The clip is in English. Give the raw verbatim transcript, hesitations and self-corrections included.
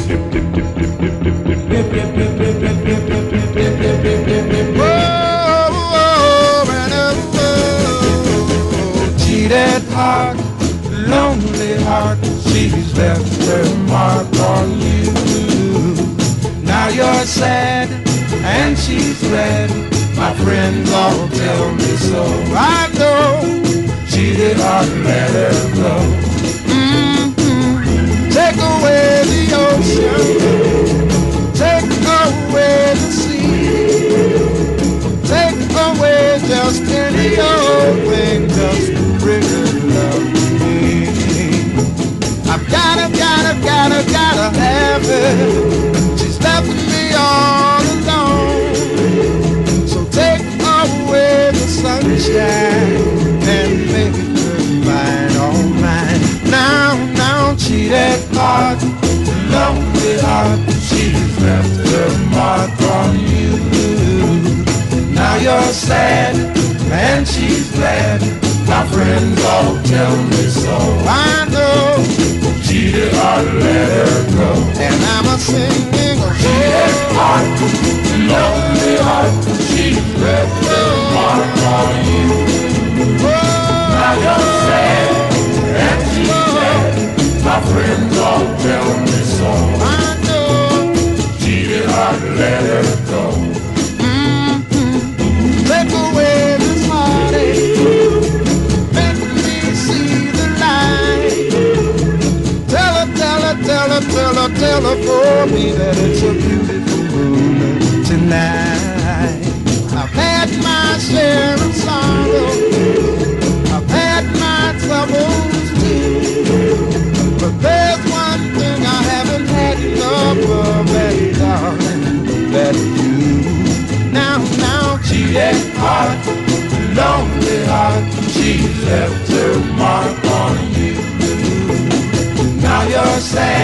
Cheated heart, lonely heart, she's left her mark on you. Now you're sad and she's glad, my friends all tell me so. I know cheated heart, let her go. Mm-hmm. Take away the ocean, take away the sea, take away just any old thing, just to bring her love to me. I've gotta, gotta, gotta, gotta have her. She's left me all alone. So take away the sunshine and make it mine, all mine. Now, now, cheated heart, lonely heart, she's left her mark on you. Now you're sad and she's glad, my friends all tell me so. I know cheated heart, let her go. And I'm a singing a cheated heart, lonely heart, she's left her mark on you. Now you're sad and she's glad, my friends all tell me so. I know cheated heart, let her go. Mm-hmm. Take away this heartache, make me see the light. Tell her, tell her, tell her, tell her, tell her for me that it's a beautiful moon tonight. I've had my share of sorrow, I've had my troubles too, but there's one thing I haven't had enough of, and darling, that's you. Now, now, cheated heart, lonely heart, she's left her mark on you. Now you're sad